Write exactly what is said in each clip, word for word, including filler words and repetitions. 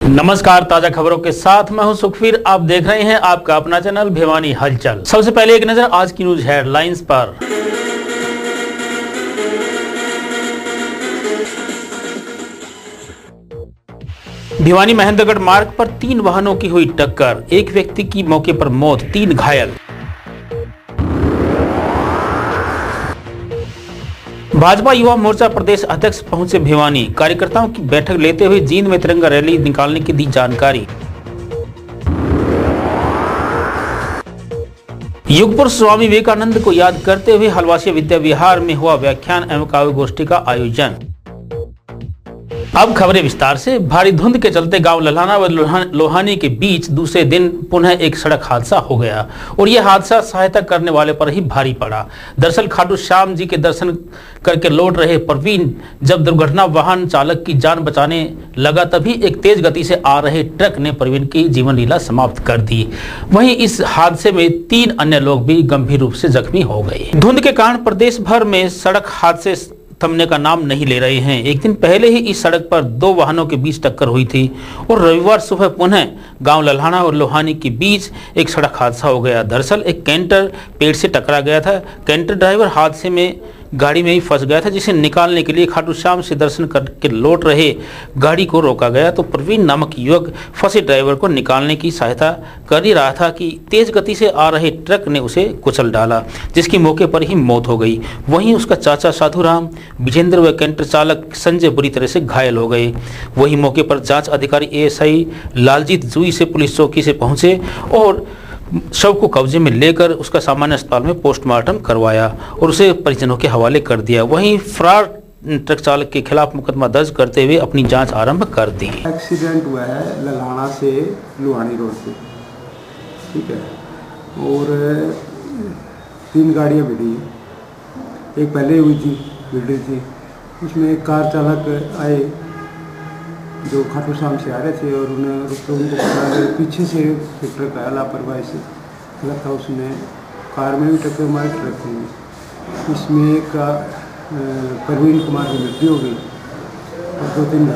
नमस्कार, ताजा खबरों के साथ मैं हूं सुखवीर। आप देख रहे हैं आपका अपना चैनल भिवानी हलचल। सबसे पहले एक नजर आज की न्यूज हेडलाइंस पर। भिवानी महेंद्रगढ़ मार्ग पर तीन वाहनों की हुई टक्कर, एक व्यक्ति की मौके पर मौत, तीन घायल। भाजपा युवा मोर्चा प्रदेश अध्यक्ष पहुंचे भिवानी, कार्यकर्ताओं की बैठक लेते हुए जींद में तिरंगा रैली निकालने की दी जानकारी। युग पुरुष स्वामी विवेकानंद को याद करते हुए हलवासी विद्या विहार में हुआ व्याख्यान एवं काव्य गोष्ठी का आयोजन। अब खबरें विस्तार से। भारी धुंध के चलते गांव लल्हाना व लोहानी के बीच दूसरे दिन पुनः एक सड़क हादसा हो गया और यह हादसा सहायता करने वाले पर ही भारी पड़ा। दरअसल खाटू श्याम जी के दर्शन करके लौट रहे प्रवीण जब दुर्घटना वाहन चालक की जान बचाने लगा, तभी एक तेज गति से आ रहे ट्रक ने प्रवीण की जीवन लीला समाप्त कर दी। वहीं इस हादसे में तीन अन्य लोग भी गंभीर रूप से जख्मी हो गए। धुंध के कारण प्रदेश भर में सड़क हादसे थमने का नाम नहीं ले रहे हैं। एक दिन पहले ही इस सड़क पर दो वाहनों के बीच टक्कर हुई थी और रविवार सुबह पुनः गांव लल्हाना और लोहानी के बीच एक सड़क हादसा हो गया। दरअसल एक कैंटर पेड़ से टकरा गया था। कैंटर ड्राइवर हादसे में गाड़ी में ही फंस गया था, जिसे निकालने के लिए खाटू श्याम से दर्शन करके लौट रहे गाड़ी को रोका गया तो प्रवीण नामक युवक फंसे ड्राइवर को निकालने की सहायता कर ही रहा था कि तेज गति से आ रहे ट्रक ने उसे कुचल डाला, जिसकी मौके पर ही मौत हो गई। वहीं उसका चाचा साधुराम, विजेंद्र व कैंटर चालक संजय बुरी तरह से घायल हो गए। वहीं मौके पर जाँच अधिकारी ए एस आई लालजीत जुई से पुलिस चौकी से पहुंचे और शव को कब्जे में लेकर उसका सामान्य अस्पताल में पोस्टमार्टम करवाया और उसे परिजनों के हवाले कर दिया। वहीं फरार ट्रक चालक के खिलाफ मुकदमा दर्ज करते हुए अपनी जांच आरंभ कर दी। एक्सीडेंट हुआ है लल्हाना से लोहानी रोड पे, ठीक है, और तीन गाड़ियां भिड़ी। एक पहले हुई थी भिड़ रही थी, उसमें एक कार चालक आए जो खाटू श्याम से आ रहे थे और उन्हें तो उनको पकड़ा गया। पीछे से ट्रक आया लापरवाही से, गलत था, उसने कार में भी टक्कर मारी ट्रक में। इसमें एक प्रवीण कुमार की मृत्यु हो गई और दो तीन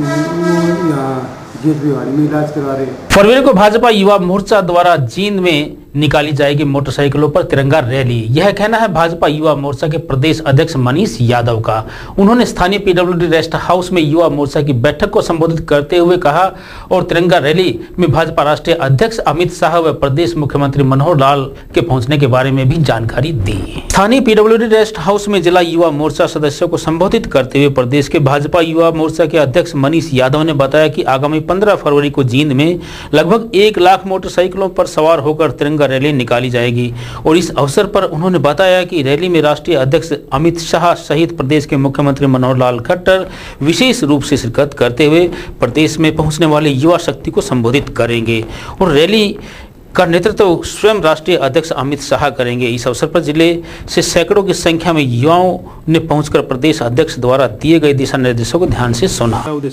यहाँ जेठ भिवानी में इलाज करवा रहे। फरवरी को भाजपा युवा मोर्चा द्वारा जींद में निकाली जाएगी मोटरसाइकिलों पर तिरंगा रैली। यह कहना है भाजपा युवा मोर्चा के प्रदेश अध्यक्ष मनीष यादव का। उन्होंने स्थानीय पीडब्ल्यूडी रेस्ट हाउस में युवा मोर्चा की बैठक को संबोधित करते हुए कहा और तिरंगा रैली में भाजपा राष्ट्रीय अध्यक्ष अमित शाह व प्रदेश मुख्यमंत्री मनोहर लाल के पहुंचने के बारे में भी जानकारी दी। स्थानीय पीडब्ल्यूडी रेस्ट हाउस में जिला युवा मोर्चा सदस्यों को संबोधित करते हुए प्रदेश के भाजपा युवा मोर्चा के अध्यक्ष मनीष यादव ने बताया कि आगामी पंद्रह फरवरी को जींद में लगभग एक लाख मोटरसाइकिलों पर सवार होकर तिरंगा रैली निकाली जाएगी और इस अवसर पर उन्होंने बताया कि रैली में राष्ट्रीय अध्यक्ष अमित शाह सहित प्रदेश के मुख्यमंत्री मनोहर लाल खट्टर विशेष रूप से शिरकत करते हुए प्रदेश में पहुंचने वाले युवा शक्ति को संबोधित करेंगे और रैली का नेतृत्व स्वयं राष्ट्रीय अध्यक्ष अमित शाह करेंगे। इस अवसर पर जिले से सैकड़ों की संख्या में युवाओं ने पहुंचकर प्रदेश अध्यक्ष द्वारा दिए गए दिशा निर्देशों को ध्यान से सुना।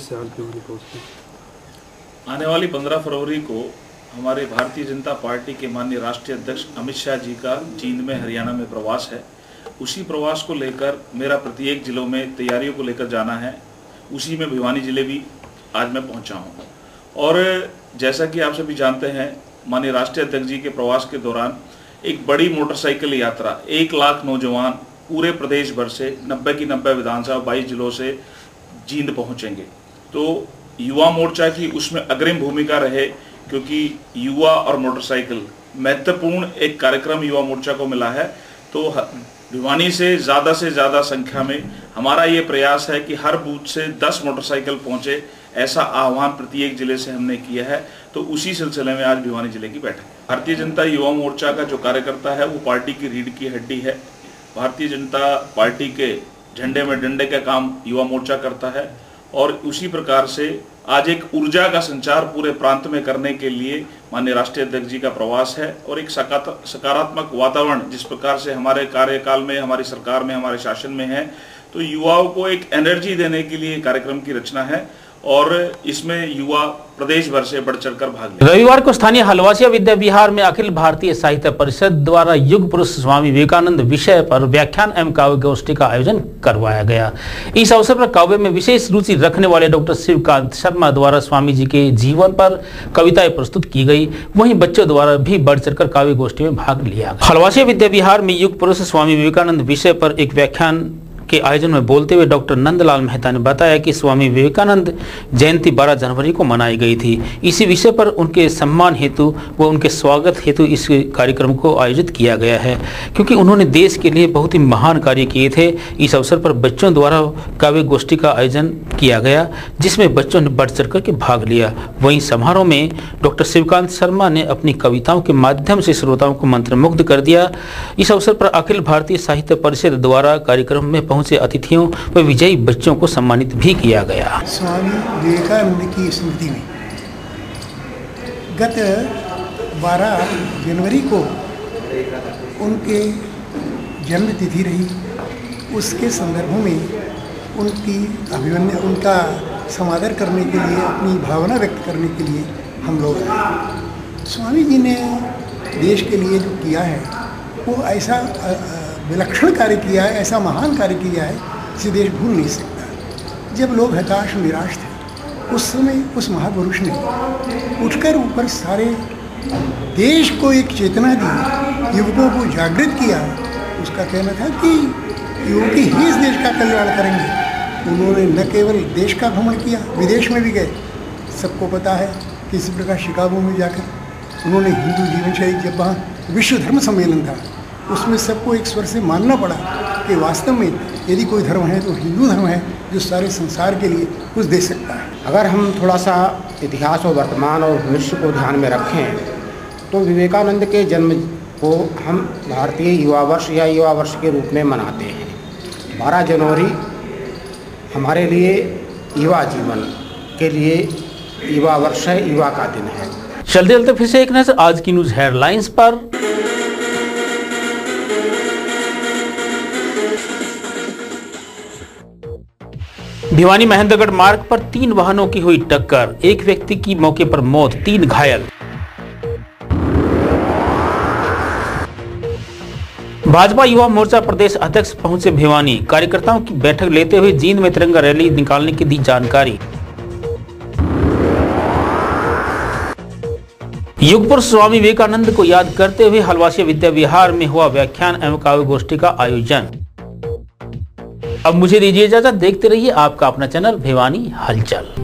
आने वाली पंद्रह फरवरी को हमारे भारतीय जनता पार्टी के माननीय राष्ट्रीय अध्यक्ष अमित शाह जी का जींद में हरियाणा में प्रवास है। उसी प्रवास को लेकर मेरा प्रत्येक जिलों में तैयारियों को लेकर जाना है। उसी में भिवानी जिले भी आज मैं पहुंचा हूं और जैसा कि आप सभी जानते हैं, माननीय राष्ट्रीय अध्यक्ष जी के प्रवास के दौरान एक बड़ी मोटरसाइकिल यात्रा एक लाख नौजवान पूरे प्रदेश भर से नब्बे की नब्बे विधानसभा बाईस जिलों से जींद पहुंचेंगे। तो युवा मोर्चा की उसमें अग्रिम भूमिका रहे, क्योंकि युवा और मोटरसाइकिल महत्वपूर्ण एक कार्यक्रम युवा मोर्चा को मिला है। तो भिवानी से ज़्यादा से ज़्यादा संख्या में हमारा ये प्रयास है कि हर बूथ से दस मोटरसाइकिल पहुंचे, ऐसा आह्वान प्रत्येक जिले से हमने किया है। तो उसी सिलसिले में आज भिवानी जिले की बैठक। भारतीय जनता युवा मोर्चा का जो कार्यकर्ता है वो पार्टी की रीढ़ की हड्डी है। भारतीय जनता पार्टी के झंडे में डंडे का काम युवा मोर्चा करता है और उसी प्रकार से आज एक ऊर्जा का संचार पूरे प्रांत में करने के लिए माननीय राष्ट्रीय अध्यक्ष जी का प्रवास है और एक सकारात्मक वातावरण जिस प्रकार से हमारे कार्यकाल में, हमारी सरकार में, हमारे शासन में है, तो युवाओं को एक एनर्जी देने के लिए कार्यक्रम की रचना है और इसमें युवा प्रदेश भर से बढ़ चढ़कर भाग ले। रविवार को स्थानीय हलवासिया विद्या विहार में अखिल भारतीय साहित्य परिषद द्वारा युग पुरुष स्वामी विवेकानंद विषय पर व्याख्यान एवं काव्य गोष्ठी का आयोजन करवाया गया। इस अवसर पर काव्य में विशेष रुचि रखने वाले डॉक्टर शिवकांत शर्मा द्वारा स्वामी जी के जीवन पर कविताएं प्रस्तुत की गई। वहीं बच्चों द्वारा भी बढ़ चढ़कर काव्य गोष्ठी में भाग लिया। हलवासिया विद्या विहार में युग पुरुष स्वामी विवेकानंद विषय पर एक व्याख्यान के आयोजन में बोलते हुए डॉक्टर नंदलाल मेहता ने बताया कि स्वामी विवेकानंद जयंती बारह जनवरी को मनाई गई थी। इसी विषय पर उनके सम्मान हेतु व उनके स्वागत हेतु इस कार्यक्रम को आयोजित किया गया है, क्योंकि उन्होंने देश के लिए बहुत ही महान कार्य किए थे। इस अवसर पर बच्चों द्वारा काव्य गोष्ठी का आयोजन किया गया, जिसमें बच्चों ने बढ़ चढ़ कर भाग लिया। वहीं समारोह में डॉक्टर शिवकांत शर्मा ने अपनी कविताओं के माध्यम से श्रोताओं को मंत्रमुग्ध कर दिया। इस अवसर पर अखिल भारतीय साहित्य परिषद द्वारा कार्यक्रम में पहुंचे अतिथियों व विजयी बच्चों को सम्मानित भी किया गया। स्वामी विवेकानंद की स्मृति में गत बारह जनवरी को उनके जन्म तिथि रही। उसके संदर्भ में उनकी अभिमन्य उनका समादर करने के लिए, अपनी भावना व्यक्त करने के लिए हम लोग आए। स्वामी जी ने देश के लिए जो किया है वो ऐसा विलक्षण कार्य किया है, ऐसा महान कार्य किया है जिसे देश भूल नहीं सकता। जब लोग हताश निराश थे, उस समय उस महापुरुष ने उठकर ऊपर सारे देश को एक चेतना दी, युवकों को जागृत किया। उसका कहना था कि युवक ही इस देश का कल्याण करेंगे। उन्होंने न केवल देश का भ्रमण किया, विदेश में भी गए। सबको पता है कि इसी प्रकार शिकागो में जाकर उन्होंने हिंदू जीवन शैली, जब वहाँ विश्व धर्म सम्मेलन था, उसमें सबको एक स्वर से मानना पड़ा कि वास्तव में यदि कोई धर्म है तो हिंदू धर्म है, जो सारे संसार के लिए कुछ दे सकता है। अगर हम थोड़ा सा इतिहास और वर्तमान और भविष्य को ध्यान में रखें तो विवेकानंद के जन्म को हम भारतीय युवा वर्ष या युवा वर्ष के रूप में मनाते हैं। बारह जनवरी हमारे लिए युवा जीवन के लिए युवा वर्ष है, युवा का दिन है। चलते चलते फिर से एक नजर आज की न्यूज हेडलाइंस पर। भिवानी महेंद्रगढ़ मार्ग पर तीन वाहनों की हुई टक्कर, एक व्यक्ति की मौके पर मौत, तीन घायल। भाजपा युवा मोर्चा प्रदेश अध्यक्ष पहुंचे भिवानी, कार्यकर्ताओं की बैठक लेते हुए जींद में तिरंगा रैली निकालने की दी जानकारी। युग पुरुष स्वामी विवेकानंद को याद करते हुए हलवासिया विद्या विहार में हुआ व्याख्यान एवं काव्य गोष्ठी का आयोजन। अब मुझे दीजिए इजाजत, देखते रहिए आपका अपना चैनल भिवानी हलचल।